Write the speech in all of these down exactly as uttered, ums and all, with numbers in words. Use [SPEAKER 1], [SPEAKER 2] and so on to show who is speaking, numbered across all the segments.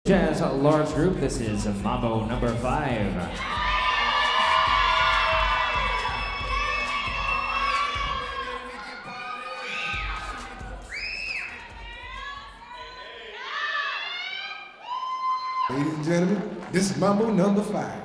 [SPEAKER 1] Jazz large group, this is Mambo number five.
[SPEAKER 2] Ladies and gentlemen, this is Mambo number five.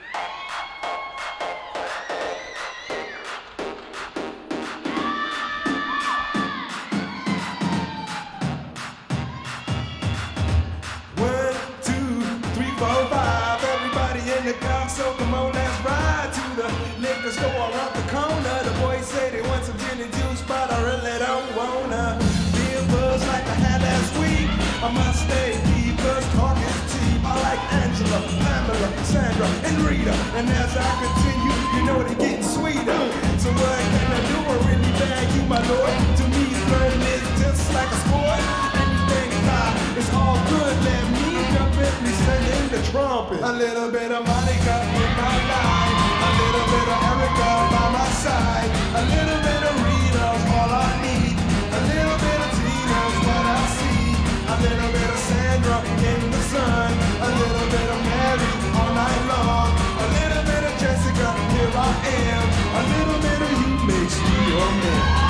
[SPEAKER 2] One, two, three, four, five. Everybody in the car, so come on, let's ride to the liquor store around the corner. The boys say they want some gin and juice, but I really don't wanna be a buzz like I had last week. I must stay deep, cause talk is cheap. I like Angela, Pamela, Sandra, and Rita. And as I continue, you know they're getting sweeter. So what can I do? I really bag you, my lord. To me, flirting is just like a sport. Anything fly, it's all good. Let me jump in, me singing the trumpet. A little bit of Monica in my life. A little bit of Erica by my side. A little bit of Rita's all I need. A little bit of Tina's what I see. A little bit of Sandra in the sun. A little bit of Mary all night long. A little bit of Jessica, here I am. A little bit of you makes me your man.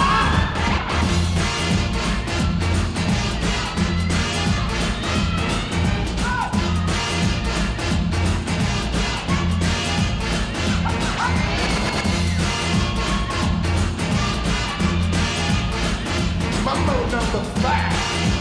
[SPEAKER 2] Mambo number five.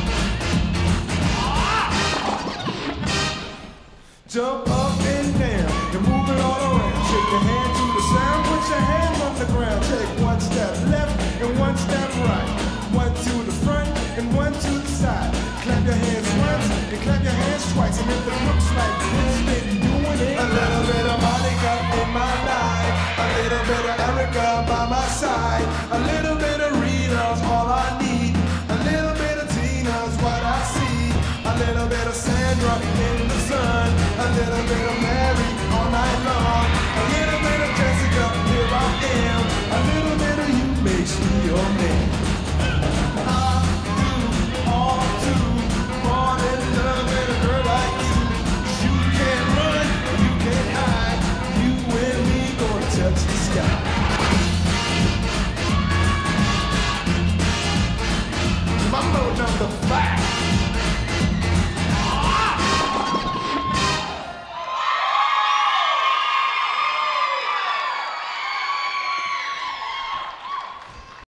[SPEAKER 2] Jump up and down and move it all around. Shake your hand to the sound, put your hands on the ground. Take one step left and one step right. One to the front and one to the side. Clap your hands once and clap your hands twice. And if it looks like this, then doing it. A little bit of Monica in my life. A little bit of Erica by my side. A little bit of Rita's all I need. A little bit of Tina's what I see. A little bit of Sandra in the sun. A little bit of Mary all night long. A little bit of Jessica, here I am. A little bit of you makes me your man. I do all to fall in love with a girl like you. You can't run, you can't hide. You and me gonna touch the sky. Mambo number five.